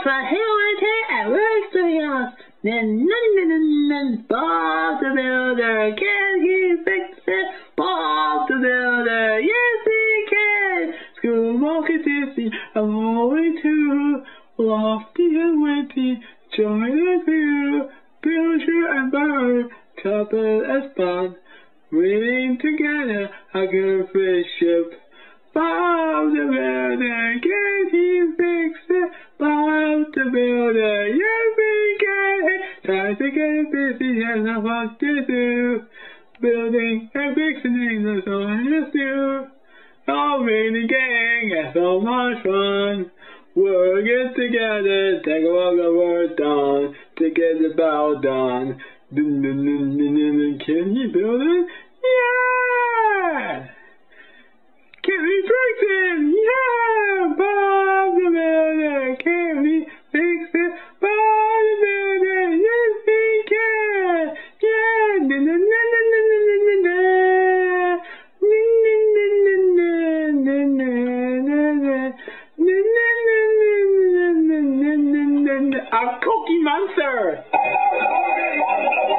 from here and works to yours. Then Bob the Builder, can he fix it? Bob the Builder, yes he can. School market is I'm going to lofty and witty, join us here, Builder and Bird, couple as fun, reading together a good friendship. Bob the Builder, can he fix it? Bob the Builder, yes we can. Time to get busy and have what to do. Building and fixing that's all I just do. All really gang and so much fun. Working together, take all the work done to get the bow done. Can you build it?